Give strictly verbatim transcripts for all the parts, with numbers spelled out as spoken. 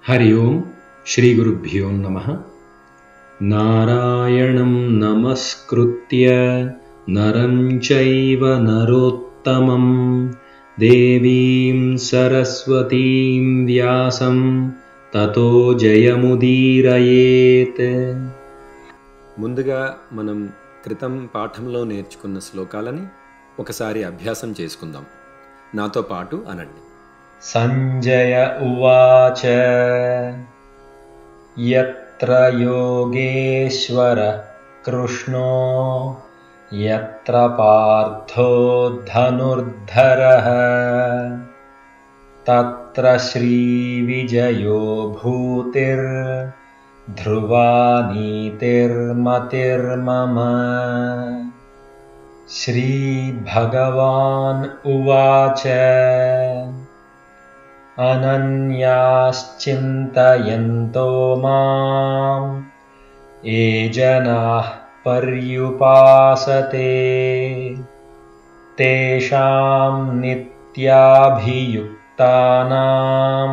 हरि ओं श्रीगुरुभ्यो नमः। नारायणं नमस्कृत्य नरं चैव नरोत्तमं देवीं सरस्वतीं व्यासं ततो जयमुदीरयेत्। ముందుగా మనం క్రితం పాఠంలో నేర్చుకున్న శ్లోకాలని ఒకసారి అభ్యాసం చేసుకుందాం. నాతో పాటు అనండి. సంజయ ఉవాచ యత్ర యోగేశ్వర కృష్ణో యత్ర పార్థో ధనుర్ధరః తత్ర శ్రీ విజయో భూతిర్ ధ్రువా నీతిర్మతిర్మమ. శ్రీ భగవాన్ ఉవాచ అనన్యాశ్చింతయంతో మాం ఏ జనాః పర్యుపాసతే తేషాం నిత్యాభియుక్తానాం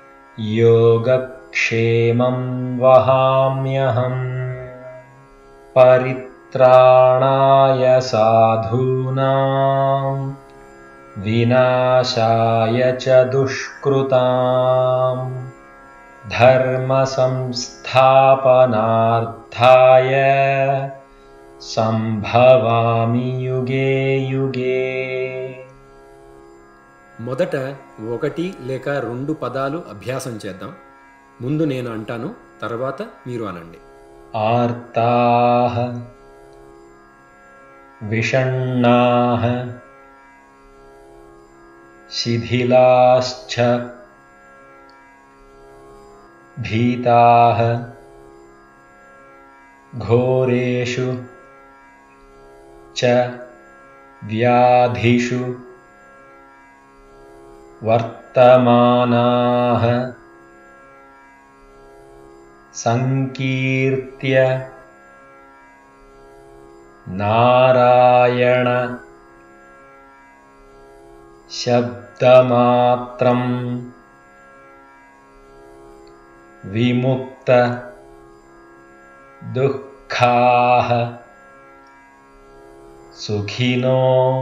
యోగక్షేమం వహామ్యహం. పరిత్రాణాయ సాధూనాం వినాశాయ చ దుష్కృతాం ధర్మ సంస్థాపనార్థాయ సంభవామి యుగే యుగే. మొదట ఒకటి లేక రెండు పదాలు అభ్యాసం చేద్దాం. ముందు నేను అంటాను, తర్వాత మీరు అనండి. ఆర్తాః విషణ్ణాః శిథిలాశ్చ భీతాః ఘోరేషు చ వ్యాధిషు వర్తమానాః సంకీర్త్య నారాయణ శబ్దమాత్రం విముక్త దుఃఖాః సుఖినో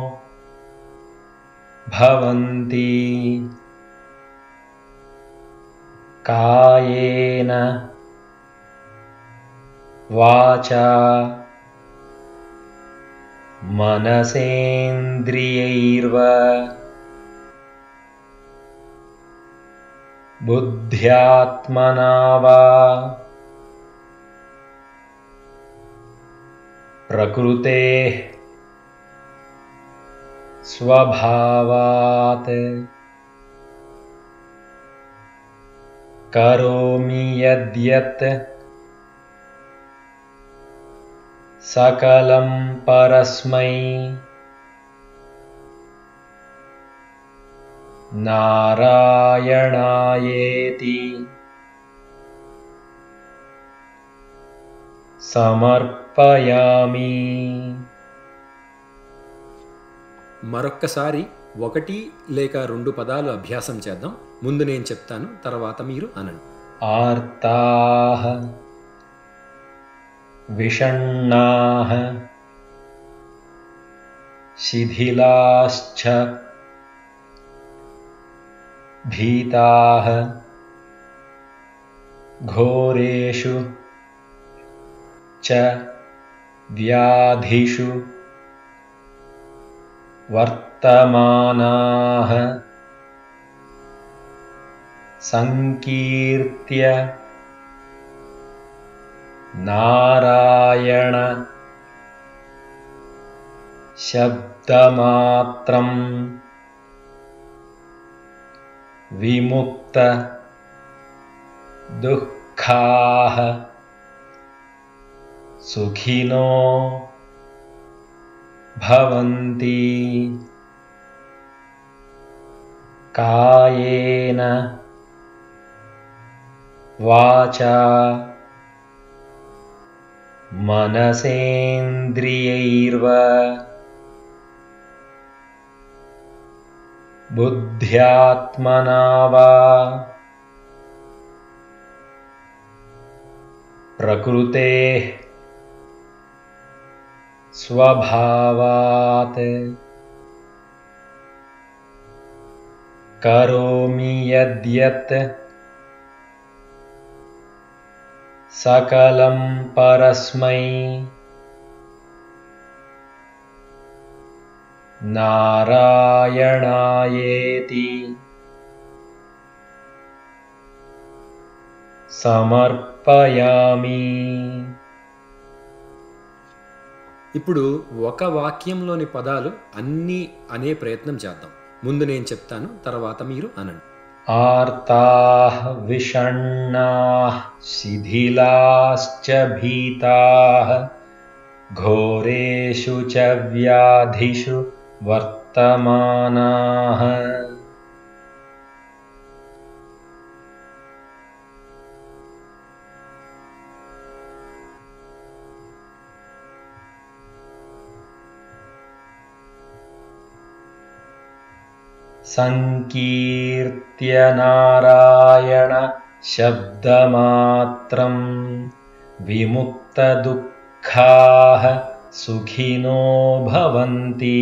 భవంతి. కాయేన వాచా మనసేంద్రియైర్వా బుద్ధ్యాత్మనా వా ప్రకృతేః స్వభావాత్ కరోమి యద్యత్ సకలం పరస్మై నారాయణాయేతి సమర్పయామి. మరొక్కసారి ఒకటి లేక రెండు పదాలు అభ్యాసం చేద్దాం. ముందు నేను చెప్తాను, తర్వాత మీరు అనండి. ఆర్తాః విషణ్ణాః శిథిలాశ్చ భీతాః ఘోరేషు చ వ్యాధిషు వర్తమానాః సంకీర్త్య నారాయణ శబ్దమాత్రం విముక్త దుఃఖాః సుఖినో భవంతి. కాయేన వాచా మనసేంద్రియైర్వా बुद्ध्यात्मना वा प्रकृतेः स्वभावात् करोमि यद्यत् सकलं परस्मै नारायणायेति సమర్పయామి. ఇప్పుడు ఒక వాక్యంలోని పదాలు అన్నీ అనే ప్రయత్నం చేద్దాం. ముందు నేను చెప్తాను, తర్వాత మీరు అనండి. ఆర్తాః విషణ్ణాః శిథిలాశ్చ భీతాః ఘోరేషు చ వ్యాధిషు వర్తమానాః. సంకీర్త్య నారాయణ శబ్దమాత్రం విముక్తదుఃఖాః సుఖినో భవంతి.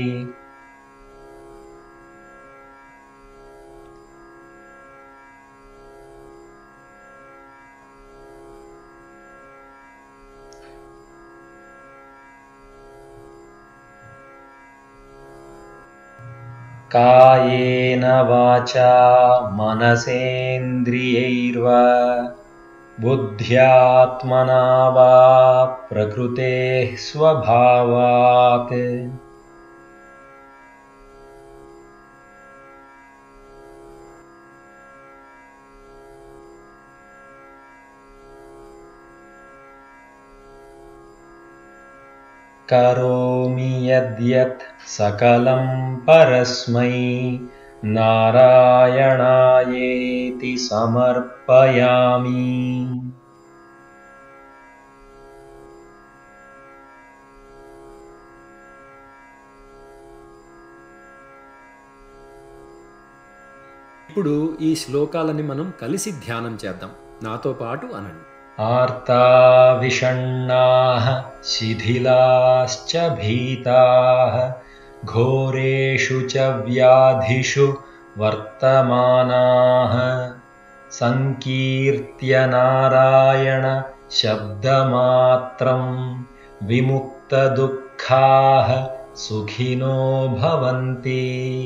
కాయేన వాచా మనసేంద్రియైర్వా బుద్ధ్యాత్మనా వా ప్రకృతేః స్వభావాత్. కరోమి యద్యత్ సకలం పరస్మై నారాయణాయేతి సమర్పయామి. ఇప్పుడు ఈ శ్లోకాలని మనం కలిసి ధ్యానం చేద్దాం. నాతో పాటు అనండి. ఆర్తా విషణ్ణాః శిథిలాశ్చ భీతాః ఘోరేషు చ వ్యాధిషు వర్తమానాః సంకీర్త్య నారాయణ శబ్దమాత్రం విముక్తదుఃఖాః సుఖినో భవంతి.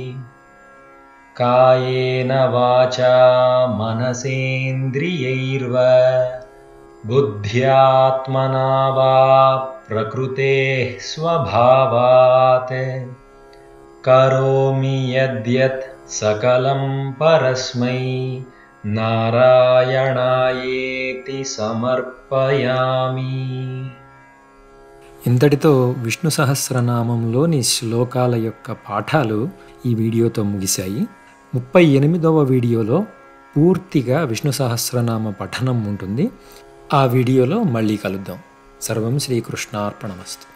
కాయేన వాచా మనసేంద్రియైర్వా బుద్ధ్యాత్మనా వా ప్రకృతేః స్వభావాత్ కరోమి యద్యత్ సకలం పరస్మై నారాయణాయేతి సమర్పయామి. ఇంతటితో విష్ణు సహస్రనామంలోని శ్లోకాల యొక్క పాఠాలు ఈ వీడియోతో ముగిశాయి. ముప్పై ఎనిమిదవ వీడియోలో పూర్తిగా విష్ణు సహస్రనామ పఠనం ఉంటుంది. ఆ వీడియోలో మళ్ళీ కలుద్దాం. సర్వం శ్రీకృష్ణార్పణమస్తు.